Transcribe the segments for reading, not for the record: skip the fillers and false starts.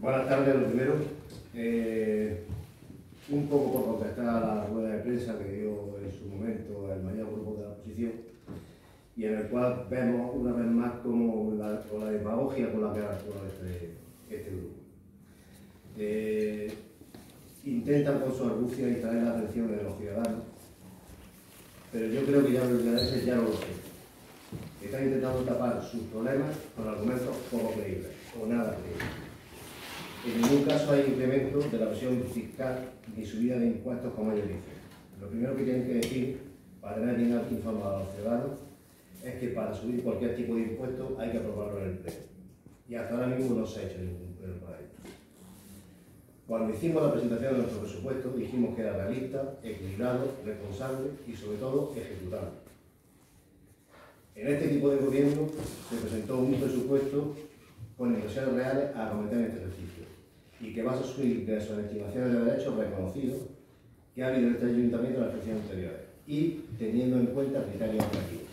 Buenas tardes, lo primero. Un poco por contestar a la rueda de prensa que dio en su momento el mayor grupo de la oposición, y en el cual vemos una vez más como la demagogia con la que ha actuado este grupo. Intentan con su argucia distraer la atención de los ciudadanos, pero yo creo que ya los ciudadanos ya no lo sé. Están intentando tapar sus problemas con argumentos poco creíbles o nada creíbles. En ningún caso hay incremento de la presión fiscal ni subida de impuestos como ellos dicen. Lo primero que tienen que decir, para tener bien informados a los ciudadanos, es que para subir cualquier tipo de impuesto hay que aprobarlo en el Pleno. Y hasta ahora mismo no se ha hecho ningún pleno para ello. Cuando hicimos la presentación de nuestro presupuesto, dijimos que era realista, equilibrado, responsable y sobre todo ejecutable. En este tipo de gobierno se presentó un presupuesto con inversiones reales a acometer en este ejercicio y que basa sus ingresos en estimaciones de derechos reconocidos que ha habido en este ayuntamiento en las elecciones anteriores y teniendo en cuenta criterios objetivos.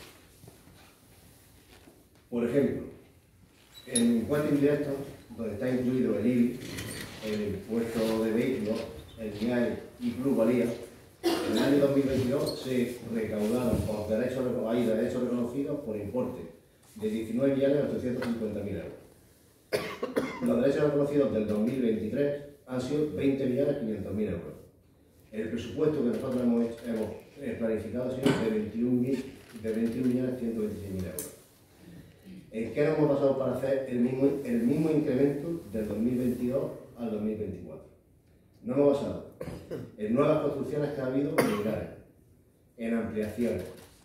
Por ejemplo, en impuestos indirectos, donde está incluido el IBI, el impuesto de vehículos, el IAE y plusvalía, en el año 2022 se recaudaron por derechos reconocidos por importe de 19.850.000 euros. Los derechos reconocidos del 2023 han sido 20.500.000 euros. El presupuesto que nosotros hemos planificado ha sido de 21.126.000 euros. ¿En qué nos hemos basado para hacer el mismo incremento del 2022 al 2024? Nos hemos basado en nuevas construcciones que ha habido en lugares, en ampliaciones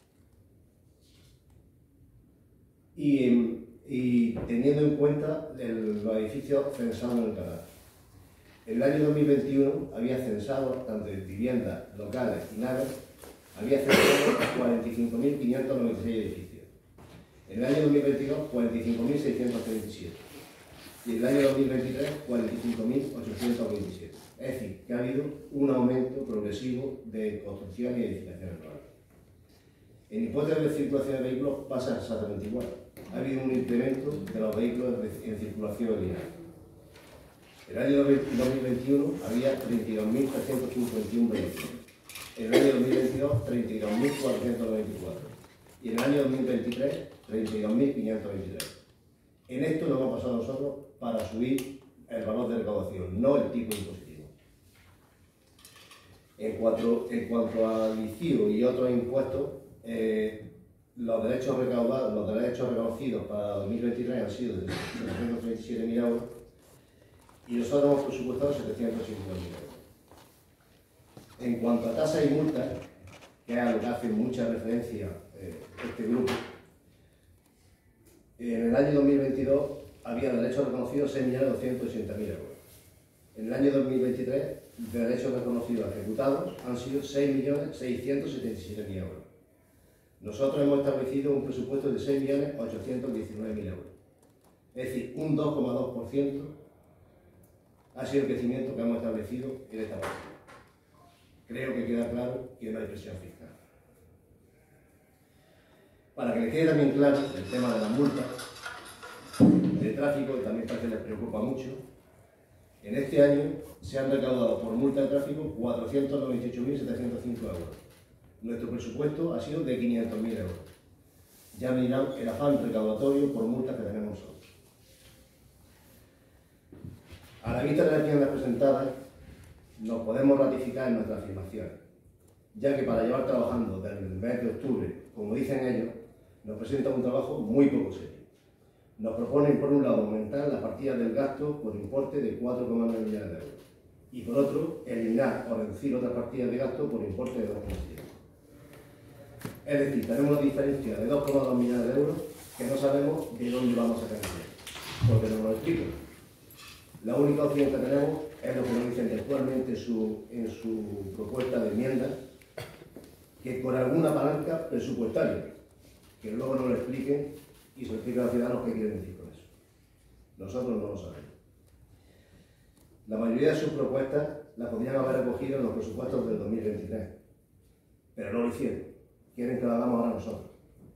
y teniendo en cuenta los edificios censados en el cadastro. En el año 2021 había censado, tanto en viviendas locales y naves, había censado 45.596 edificios. En el año 2022, 45.637. Y en el año 2023, 45.827. Es decir, que ha habido un aumento progresivo de construcción y edificaciones nuevas. En impuestos de circulación de vehículos pasa exactamente igual. Ha habido un incremento de los vehículos en circulación lineal. En el año 2021 había 32.351 vehículos. En el año 2022, 32.494. Y en el año 2023, 32.523. En esto nos hemos pasado nosotros para subir el valor de recaudación, no el tipo impositivo. En cuanto al ICIO y otros impuestos, los derechos reconocidos para 2023 han sido de 737.000 euros y nosotros hemos presupuestado 750.000 euros. En cuanto a tasas y multas, que es a lo que hace mucha referencia este grupo, en el año 2022 había derechos reconocidos 6.280.000 euros. En el año 2023, derechos reconocidos ejecutados han sido 6.677.000 euros. Nosotros hemos establecido un presupuesto de 6.819.000 euros. Es decir, un 2,2% ha sido el crecimiento que hemos establecido en esta partida. Creo que queda claro que no hay presión fiscal. Para que les quede también claro el tema de las multas de tráfico, que también parece que les preocupa mucho, en este año se han recaudado por multa de tráfico 498.705 euros. Nuestro presupuesto ha sido de 500.000 euros. Ya mirad el afán recaudatorio por multas que tenemos nosotros. A la vista de las enmiendas presentadas, nos podemos ratificar en nuestras afirmaciones, ya que para llevar trabajando desde el mes de octubre, como dicen ellos, nos presenta un trabajo muy poco serio. Nos proponen, por un lado, aumentar las partidas del gasto por importe de 4,9 millones de euros y, por otro, eliminar o reducir otras partidas de gasto por importe de 2,7. Es decir, tenemos una diferencia de 2,2 millones de euros que no sabemos de dónde vamos a sacar el dinero, porque no nos lo explican. La única opción que tenemos es lo que nos dicen textualmente en su propuesta de enmienda, que con alguna palanca presupuestaria, que luego nos lo expliquen y se lo expliquen a los ciudadanos qué quieren decir con eso. Nosotros no lo sabemos. La mayoría de sus propuestas las podrían haber recogido en los presupuestos del 2023, pero no lo hicieron. Quieren que lo hagamos ahora nosotros.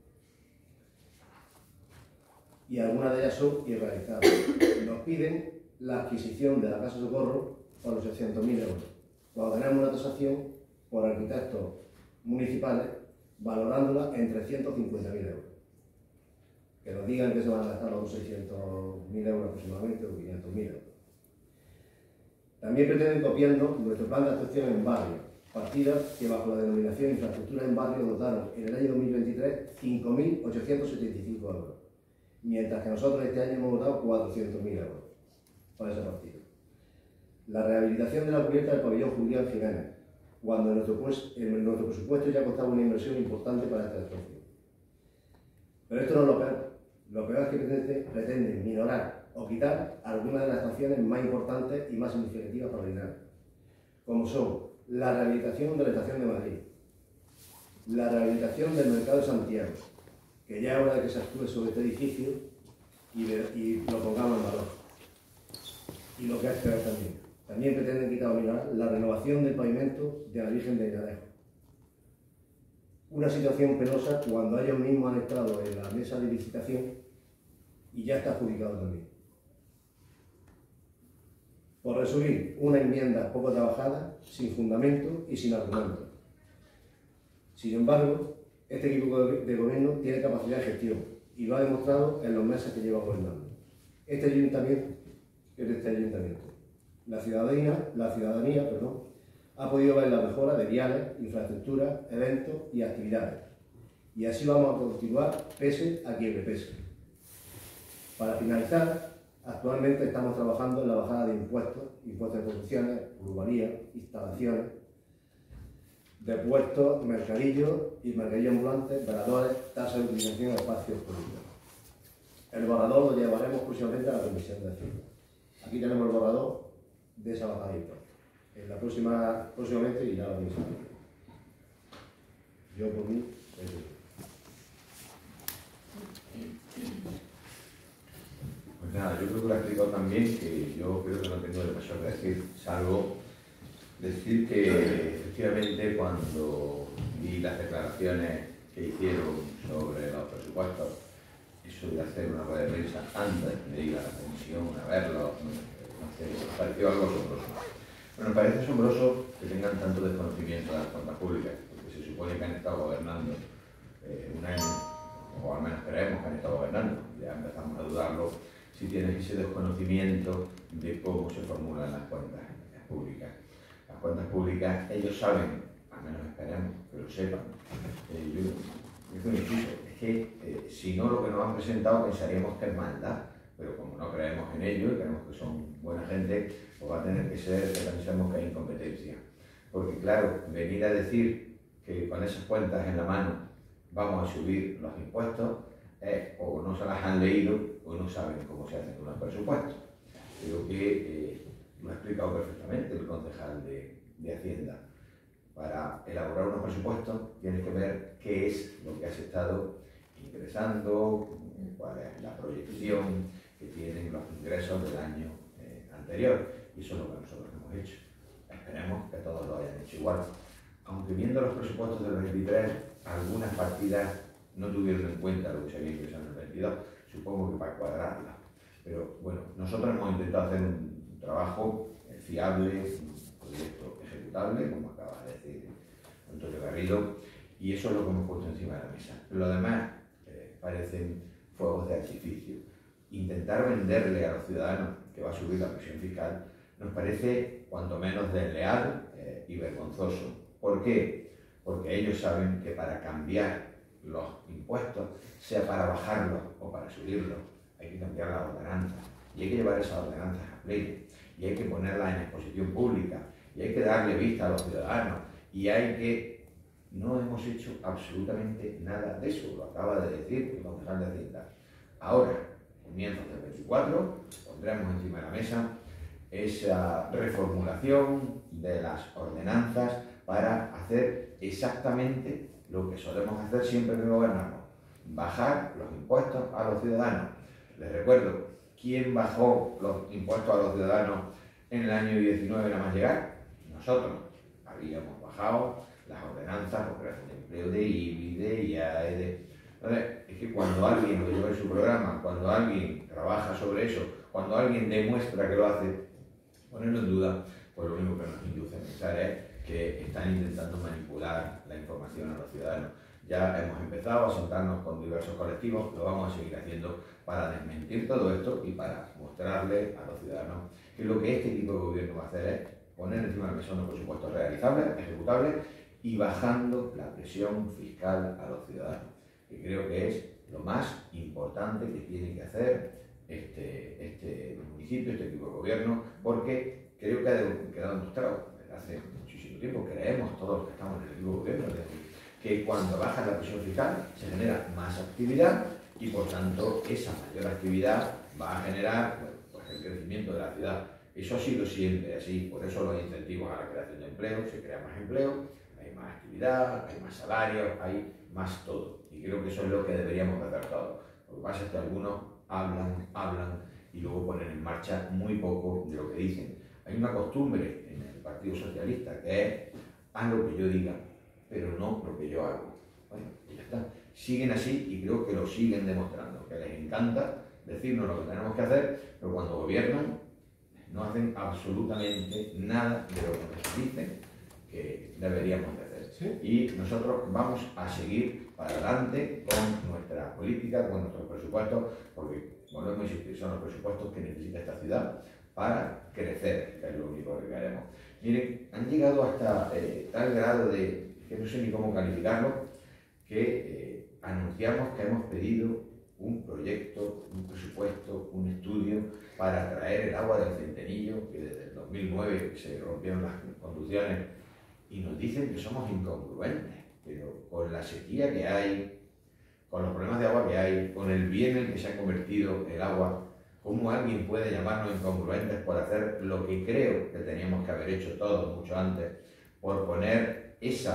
Y algunas de ellas son irrealizables. Nos piden la adquisición de la Casa Socorro por los 600.000 euros, cuando tenemos una tasación por arquitectos municipales valorándola en 350.000 euros. Que nos digan que se van a gastar los 600.000 euros aproximadamente o 500.000 euros. También pretenden copiando nuestro plan de actuación en barrio, partidas que bajo la denominación infraestructura en barrio dotaron en el año 2023 5.875 euros, mientras que nosotros este año hemos votado 400.000 euros para ese partido. La rehabilitación de la cubierta del pabellón Julián Jiménez, cuando en nuestro presupuesto ya costaba una inversión importante para esta actuación. Pero esto no es lo peor. Lo peor es que pretenden minorar o quitar algunas de las estaciones más importantes y más significativas para Linares, como son la rehabilitación de la estación de Madrid, la rehabilitación del mercado de Santiago, que ya es hora de que se actúe sobre este edificio y lo pongamos en valor. Y lo que es peor también pretenden quitar o minorar la renovación del pavimento de la Virgen de Linares. Una situación penosa cuando ellos mismos han estado en la mesa de licitación y ya está adjudicado también. Por resumir, una enmienda poco trabajada, sin fundamento y sin argumentos. Sin embargo, este equipo de gobierno tiene capacidad de gestión y lo ha demostrado en los meses que lleva gobernando. Este ayuntamiento, la ciudadanía, ha podido ver la mejora de viales, infraestructuras, eventos y actividades. Y así vamos a continuar pese a quien le pese. Para finalizar, actualmente estamos trabajando en la bajada de impuestos de producciones, urbanía, instalaciones, de puestos, mercadillos y mercadillos ambulantes, veladores, tasas de utilización de espacios públicos. El borrador lo llevaremos próximamente a la Comisión de Hacienda. Aquí tenemos el borrador de esa bajada de impuestos. En la próximamente irá a la Comisión. Yo por mí, Pues nada, yo creo que lo he explicado también, que yo creo que no tengo demasiado que decir, salvo decir que efectivamente cuando vi las declaraciones que hicieron sobre los presupuestos, eso de hacer una rueda de prensa antes de ir a la comisión a verlo, me pareció algo asombroso. Bueno, me parece asombroso que tengan tanto desconocimiento de las cuentas públicas, porque se supone que han estado gobernando un año, o al menos creemos que han estado gobernando, ya empezamos a dudarlo, si tienen ese desconocimiento de cómo se formulan las cuentas públicas. Las cuentas públicas, ellos saben, al menos esperemos que lo sepan. Es que si no lo que nos han presentado pensaríamos que es maldad, pero como no creemos en ello y creemos que son buena gente, pues va a tener que ser que pensemos que hay incompetencia. Porque claro, venir a decir que con esas cuentas en la mano vamos a subir los impuestos, o no se las han leído o no saben cómo se hacen unos presupuestos. Creo que lo ha explicado perfectamente el concejal de Hacienda. Para elaborar unos presupuestos tienes que ver qué es lo que has estado ingresando, cuál es la proyección que tienen los ingresos del año anterior. Y eso es lo que nosotros hemos hecho. Esperemos que todos lo hayan hecho igual. Aunque viendo los presupuestos del 23, algunas partidas no tuvieron en cuenta lo que se había ingresado en el 22, supongo que para cuadrarla. Pero bueno, nosotros hemos intentado hacer un trabajo fiable, un proyecto ejecutable, como acaba de decir Antonio Garrido, y eso es lo que hemos puesto encima de la mesa. Lo demás parecen fuegos de artificio. Intentar venderle a los ciudadanos que va a subir la presión fiscal nos parece cuanto menos desleal y vergonzoso. ¿Por qué? Porque ellos saben que para cambiar los impuestos, sea para bajarlos o para subirlos, hay que cambiar las ordenanzas y hay que llevar esas ordenanzas a pleno y hay que ponerlas en exposición pública y hay que darle vista a los ciudadanos y hay que... No hemos hecho absolutamente nada de eso, lo acaba de decir el concejal de Hacienda. Ahora, comienzos del 24, pondremos encima de la mesa esa reformulación de las ordenanzas para hacer exactamente lo que solemos hacer siempre que gobernamos, bajar los impuestos a los ciudadanos. Les recuerdo, ¿quién bajó los impuestos a los ciudadanos en el año 19 nada más llegar? Nosotros habíamos bajado las ordenanzas por creación de empleo, de IBI, de IAE, Entonces, es que cuando alguien lo lleva en su programa, cuando alguien trabaja sobre eso, cuando alguien demuestra que lo hace, ponerlo en duda, pues lo único que nos induce a pensar es que están intentando manipular la información a los ciudadanos. Ya hemos empezado a sentarnos con diversos colectivos, lo vamos a seguir haciendo para desmentir todo esto y para mostrarle a los ciudadanos que lo que este tipo de gobierno va a hacer es poner encima de la mesa unos presupuestos realizables, ejecutables y bajando la presión fiscal a los ciudadanos, que creo que es lo más importante que tiene que hacer este municipio, este tipo de gobierno, porque creo que ha quedado demostrado desde hace muchísimo tiempo, creemos todos los que estamos en el equipo de gobierno, que cuando baja la presión fiscal se genera más actividad y por tanto esa mayor actividad va a generar pues el crecimiento de la ciudad. Eso ha sido siempre así, por eso los incentivos a la creación de empleo, se crea más empleo, hay más actividad, hay más salarios, hay más todo. Y creo que eso es lo que deberíamos hacer todos. Lo que pasa es que algunos hablan y luego ponen en marcha muy poco de lo que dicen. Hay una costumbre en el Partido Socialista que es haz lo que yo diga, pero no lo que yo hago. Bueno, y ya está. Siguen así y creo que lo siguen demostrando, que les encanta decirnos lo que tenemos que hacer, pero cuando gobiernan no hacen absolutamente nada de lo que nos dicen que deberíamos de hacer. ¿Sí? Y nosotros vamos a seguir para adelante con nuestra política, con nuestros presupuestos, porque, volvemos a insistir, son los presupuestos que necesita esta ciudad para crecer, que es lo único que queremos. Miren, han llegado hasta tal grado de, que no sé ni cómo calificarlo, que anunciamos que hemos pedido un proyecto, un presupuesto, un estudio para traer el agua del Centenillo, que desde el 2009 se rompieron las conducciones, y nos dicen que somos incongruentes, pero con la sequía que hay, con los problemas de agua que hay, con el bien en el que se ha convertido el agua, ¿cómo alguien puede llamarnos incongruentes por hacer lo que creo que teníamos que haber hecho todos mucho antes, por poner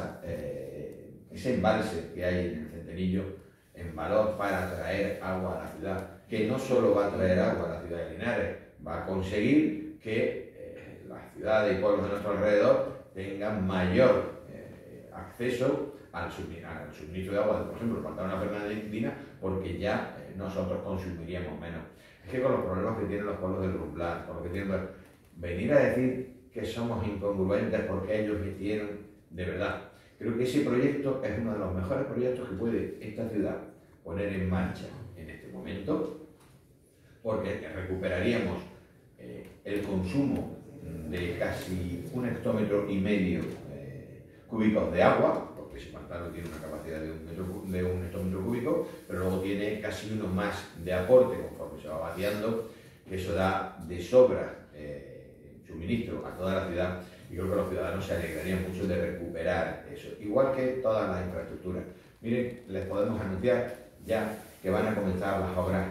ese embalse que hay en el Centenillo en valor para traer agua a la ciudad, que no solo va a traer agua a la ciudad de Linares, va a conseguir que las ciudades y pueblos de nuestro alrededor tengan mayor acceso al suministro de agua, por ejemplo, el Pantano Fernandina, porque ya nosotros consumiríamos menos. Es que con los problemas que tienen los pueblos del Rumblar, con lo que tienen, venir a decir que somos incongruentes porque ellos hicieron, de verdad, creo que ese proyecto es uno de los mejores proyectos que puede esta ciudad poner en marcha en este momento, porque recuperaríamos el consumo de casi 1,5 hectómetros cúbicos de agua, porque ese pantano tiene una capacidad de 1 hectómetro cúbico, pero luego tiene casi uno más de aporte conforme se va vaciando, que eso da de sobra suministro a toda la ciudad, y creo que los ciudadanos se alegrarían mucho de recuperar eso, igual que todas las infraestructuras. Miren, les podemos anunciar ya que van a comenzar las obras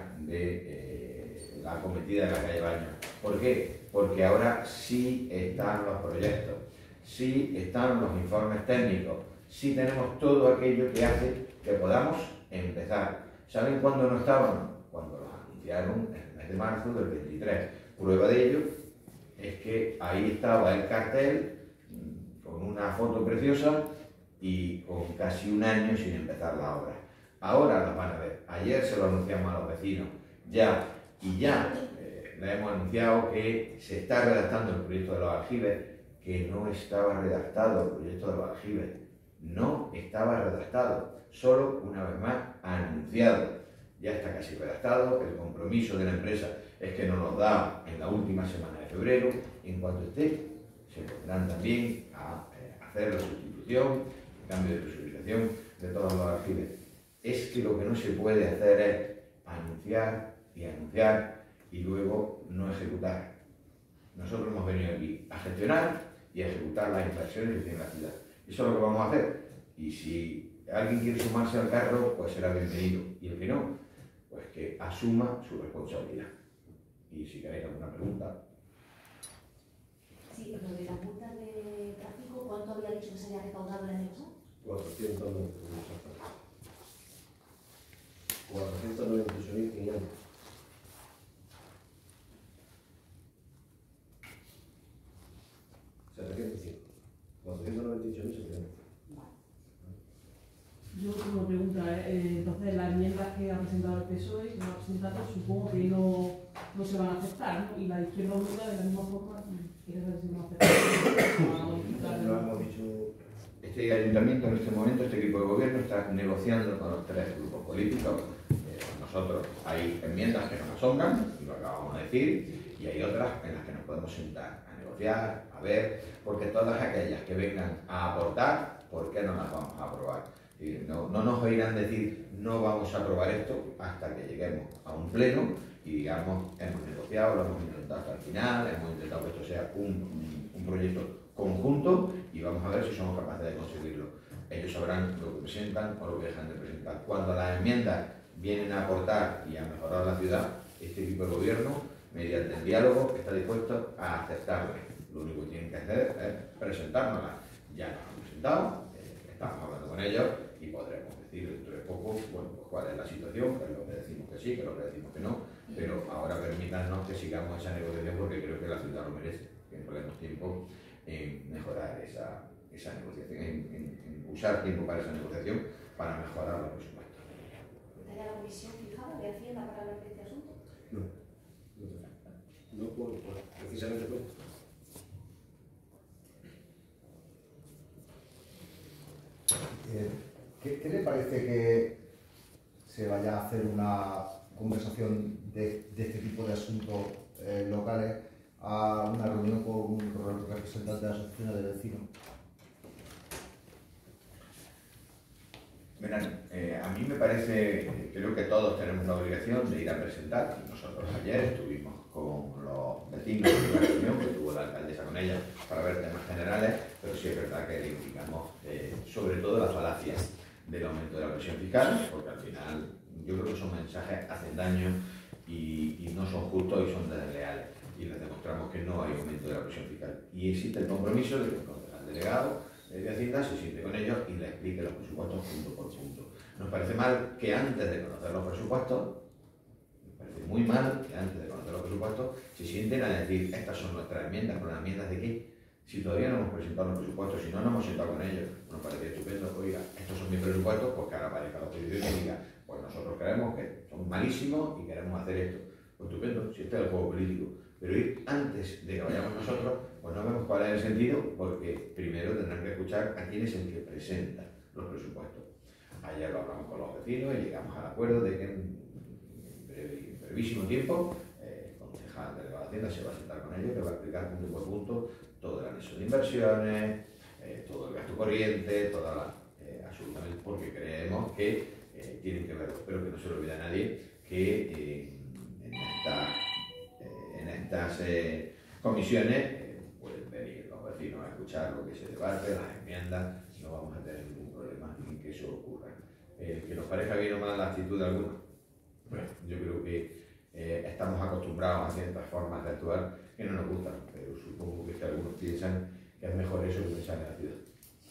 de la acometida de la calle Baños. ¿Por qué? Porque ahora sí están los proyectos, sí están los informes técnicos, sí tenemos todo aquello que hace que podamos empezar. ¿Saben cuándo no estaban? Cuando los anunciaron en el mes de marzo del 23. Prueba de ello es que ahí estaba el cartel con una foto preciosa y con casi un año sin empezar la obra. Ahora las van a ver. Ayer se lo anunciamos a los vecinos. Ya le hemos anunciado que se está redactando el proyecto de los aljibes, que no estaba redactado el proyecto de los aljibes. No estaba redactado. Solo, una vez más, anunciado. Ya está casi redactado. El compromiso de la empresa es que nos lo da en la última semana de febrero. En cuanto esté, se pondrán también a hacer la sustitución, el cambio de presurización de todos los aljibes. Es que lo que no se puede hacer es anunciar y luego no ejecutar. Nosotros hemos venido aquí a gestionar y a ejecutar las inversiones que tiene la ciudad. Eso es lo que vamos a hacer. Y si alguien quiere sumarse al carro, pues será bienvenido. Y el que no, pues que asuma su responsabilidad. Y si queréis alguna pregunta. Sí, lo de la multa de tráfico, ¿cuánto había dicho que se había recaudado el año pasado? 498.500. 705. 498.700. Yo tengo una pregunta, entonces la negociar, ¿no? Y la izquierda unida de la misma forma quiere ver si no hace Lo hemos dicho. Este ayuntamiento en este momento, este equipo de gobierno está negociando con los tres grupos políticos. Nosotros hay enmiendas que nos asombran, y lo acabamos de decir, y hay otras en las que nos podemos sentar a negociar, a ver, porque todas aquellas que vengan a aportar, ¿por qué no las vamos a aprobar? No nos oirán decir no vamos a aprobar esto hasta que lleguemos a un pleno y digamos hemos negociado, lo hemos intentado hasta el final, hemos intentado que esto sea un proyecto conjunto y vamos a ver si somos capaces de conseguirlo. Ellos sabrán lo que presentan o lo que dejan de presentar. Cuando las enmiendas vienen a aportar y a mejorar la ciudad, este equipo de gobierno, mediante el diálogo, está dispuesto a aceptarlas. Lo único que tienen que hacer es presentárnoslas. Ya nos han presentado, estamos hablando con ellos y podremos decir dentro de poco, bueno, pues cuál es la situación, que es lo que decimos que sí, que es lo que decimos que no, pero ahora permítanos que sigamos esa negociación porque creo que la ciudad lo merece, que empleemos tiempo en mejorar esa negociación, en usar tiempo para esa negociación para mejorar los presupuestos. ¿Está ya la comisión fijada de Hacienda para hablar de este asunto? No puedo, precisamente puedo. ¿Qué le parece que se vaya a hacer una conversación de este tipo de asuntos locales a una reunión con un representante de la asociación de vecinos? Verán, a mí me parece, creo que todos tenemos la obligación de ir a presentar. Nosotros ayer estuvimos con los vecinos de una reunión que tuvo la alcaldesa con ellos para ver temas generales, pero sí es verdad que indicamos sobre todo las falacias del aumento de la presión fiscal, porque al final yo creo que esos mensajes hacen daño y no son justos y son desleales. Y les demostramos que no hay aumento de la presión fiscal. Y existe el compromiso de que el delegado de Hacienda se siente con ellos y les explique los presupuestos punto por punto. Nos parece mal que antes de conocer los presupuestos, nos parece muy mal que antes de conocer los presupuestos se sienten a decir estas son nuestras enmiendas, ¿con las enmiendas de qué? Si todavía no hemos presentado los presupuestos, si no nos hemos sentado con ellos, nos parece estupendo, oiga, estos son mis presupuestos, pues que ahora aparezca la oposición y diga, pues nosotros creemos que son malísimos y queremos hacer esto. Pues estupendo, si este es el juego político. Pero ir antes de que vayamos nosotros, pues no vemos cuál es el sentido, porque primero tendrán que escuchar a quién es el que presenta los presupuestos. Ayer lo hablamos con los vecinos y llegamos al acuerdo de que en brevísimo tiempo el concejal de la Hacienda se va a sentar con ellos, que va a explicar punto por punto todo el anexo de inversiones, todo el gasto corriente, toda la absolutamente, porque creemos que tienen que verlo. Pero que no se le olvide a nadie que en estas comisiones pueden venir los vecinos a escuchar lo que se debate, las enmiendas, no vamos a tener ningún problema en que eso ocurra. Que nos parezca bien o mal la actitud de algunos, bueno, yo creo que estamos acostumbrados a ciertas formas de actuar que no nos gustan, pero supongo que algunos piensan que es mejor eso que pensar en la ciudad.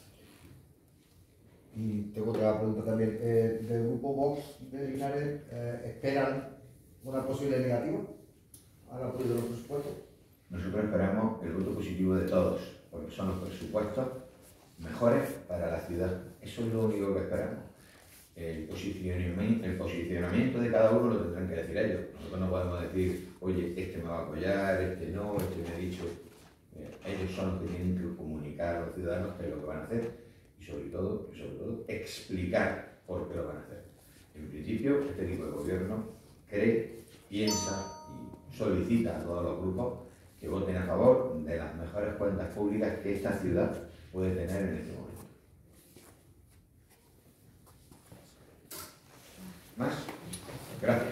Y tengo otra pregunta también. ¿Del grupo Vox de Linares esperan una posible negativa al apoyo de los presupuestos? Nosotros esperamos el voto positivo de todos, porque son los presupuestos mejores para la ciudad. Eso es lo único que esperamos. El posicionamiento de cada uno lo tendrán que decir ellos. Nosotros no podemos decir, oye, este me va a apoyar, este no, este me ha dicho. Ellos son los que tienen que comunicar a los ciudadanos qué es lo que van a hacer y sobre todo explicar por qué lo van a hacer. En principio, este tipo de gobierno cree, piensa y solicita a todos los grupos que voten a favor de las mejores cuentas públicas que esta ciudad puede tener en este momento. ¿Más? Gracias.